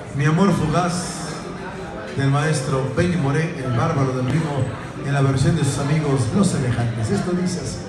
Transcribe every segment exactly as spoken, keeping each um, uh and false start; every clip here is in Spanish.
Mi amor fugaz del maestro Benny Moré, el bárbaro del ritmo, en la versión de sus amigos Los Semejantes. Esto dice así.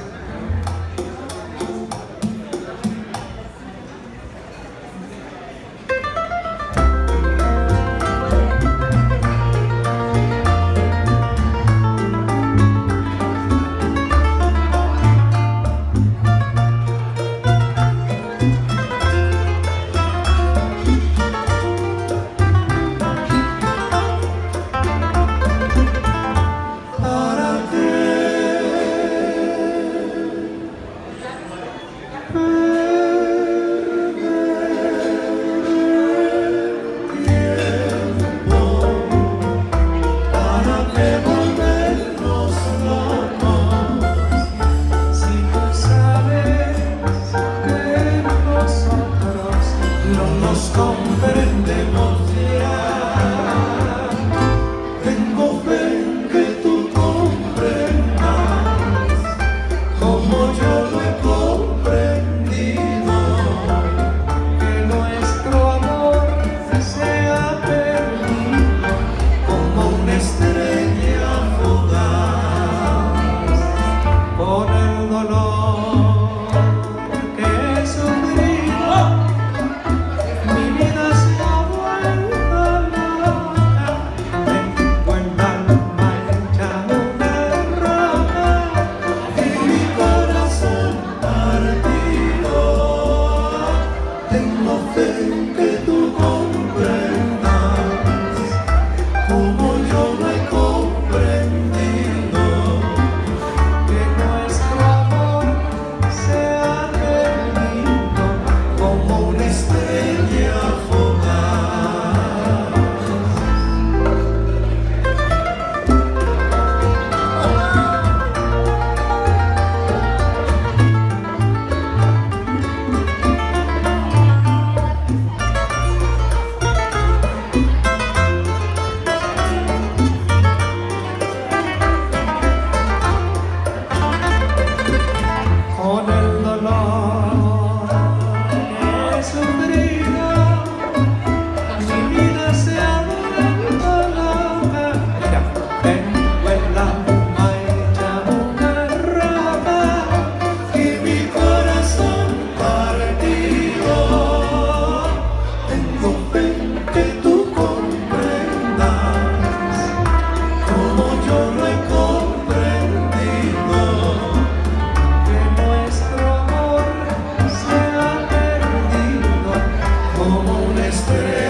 Comprendemos ya. Tengo fe en que tú comprendas como yo lo he comprendido, que nuestro amor se ha perdido como una estrella fugaz por el dolor que he sufrido. Como una estrella.